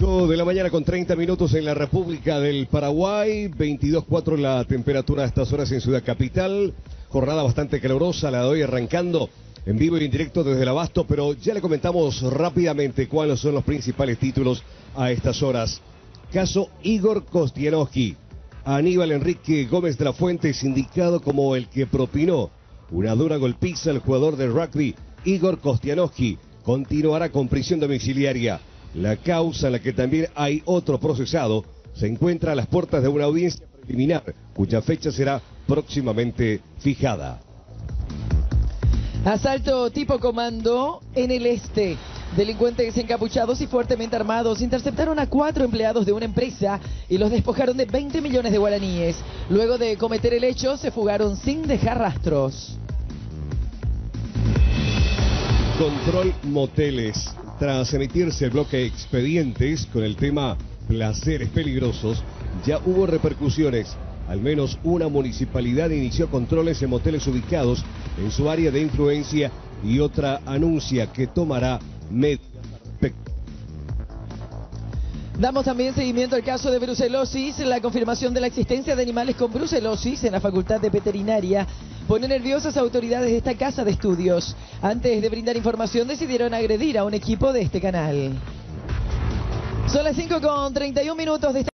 8 de la mañana con 30 minutos en la República del Paraguay, 22,4 la temperatura a estas horas en Ciudad Capital. Jornada bastante calurosa, la de hoy arrancando en vivo y en directo desde el Abasto, pero ya le comentamos rápidamente cuáles son los principales títulos a estas horas. Caso Igor Kostianowski. Aníbal Enrique Gómez de la Fuente es indicado como el que propinó una dura golpiza al jugador de rugby Igor Kostianowski. Continuará con prisión domiciliaria. La causa en la que también hay otro procesado se encuentra a las puertas de una audiencia preliminar, cuya fecha será próximamente fijada. Asalto tipo comando en el este. Delincuentes encapuchados y fuertemente armados interceptaron a 4 empleados de una empresa y los despojaron de 20 millones de guaraníes. Luego de cometer el hecho, se fugaron sin dejar rastros. Control Moteles. Tras emitirse el bloque de expedientes con el tema placeres peligrosos, ya hubo repercusiones. Al menos una municipalidad inició controles en moteles ubicados en su área de influencia y otra anuncia que tomará medidas al respecto. Damos también seguimiento al caso de brucelosis. La confirmación de la existencia de animales con brucelosis en la Facultad de Veterinaria pone nerviosas a autoridades de esta casa de estudios. Antes de brindar información, decidieron agredir a un equipo de este canal. Son las 5:31 de esta